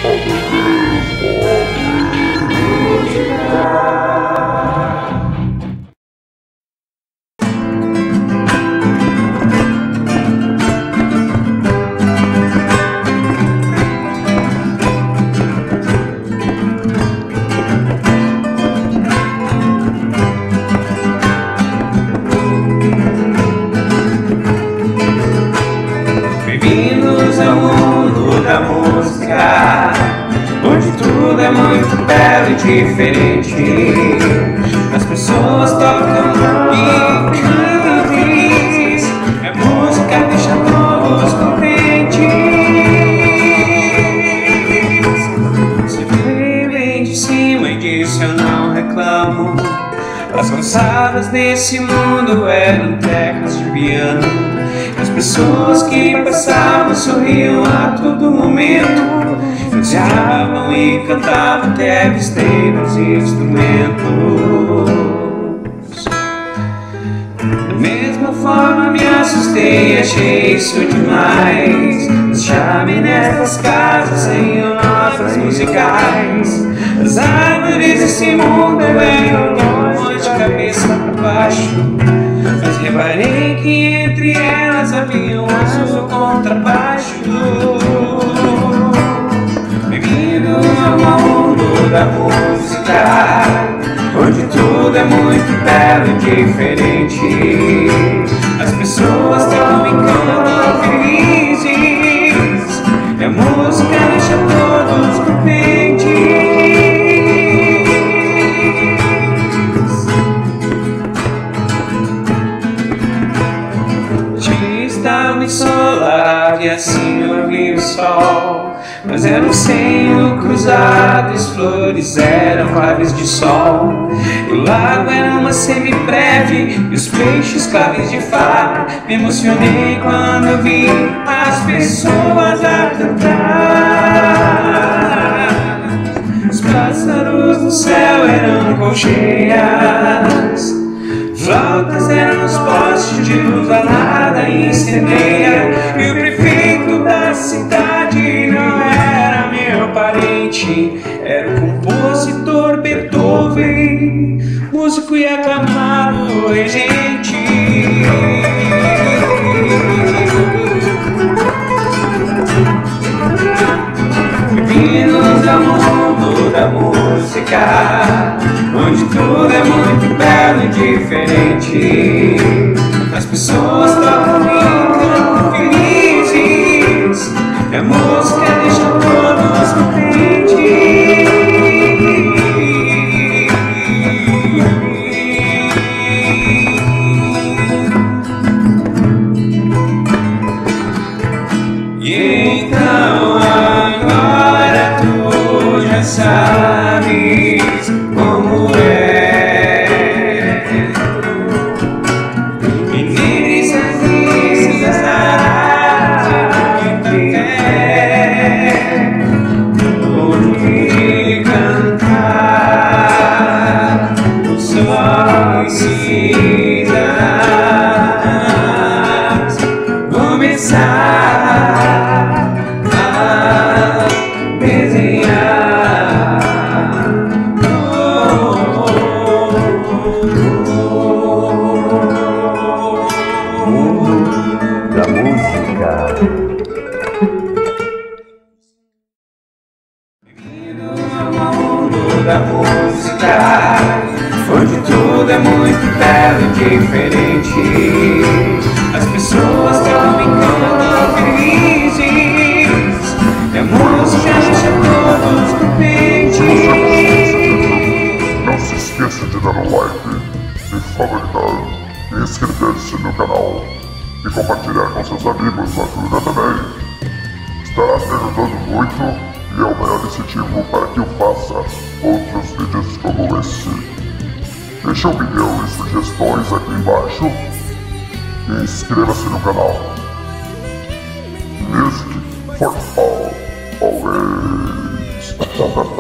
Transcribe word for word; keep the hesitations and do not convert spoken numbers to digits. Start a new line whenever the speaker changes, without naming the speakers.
Bem-vindos ao mundo da música, onde tudo é muito belo e diferente. As pessoas tocam e cantam, a música deixa todos contentes. Você veio bem de cima e disse eu não reclamo. As calçadas desse mundo eram teclas de piano. As pessoas que passavam sorriam a todo momento, dançavam e cantavam até vestir os instrumentos. Da mesma forma me assustei e achei isso demais. As chaminés das casas sem notas musicais. As árvores desse mundo eram longe de cabeça para baixo, mas reparei que entre elas havia um azul contrabaixo. Bem-vindo ao mundo da música, onde tudo é muito belo e diferente. As pessoas estão e cantam felizes, e a música deixa todos contentes. Estava ensolarado e assim eu vi o sol, mas era um senho cruzado e as flores eram aves de sol. E o lago era uma semibreve e os peixes claves de fá. Me emocionei quando eu vi as pessoas a cantar. Os pássaros no céu eram colcheias, flautas eram os postes de luz alada e incendeia. E o prefeito da cidade não era meu parente, era o compositor Beethoven, músico e aclamado regente. Bem-vindos ao mundo da música, onde tudo é muito belo e diferente. As pessoas tocam e cantam felizes, e a música deixa todos contentes. E então agora tu já sabes como é. Da música, onde tudo é muito belo e diferente. As pessoas estão e cantam felizes, e a música deixa todos contentes.
Não se esqueça de dar um like, me favoritar, e inscrever-se no canal e compartilhar com seus amigos ajuda também. Estará me ajudando muito e é o maior incentivo para que eu faça outros vídeos como esse. Deixe uma opinião e sugestões aqui embaixo e inscreva-se no canal. Music for all, always.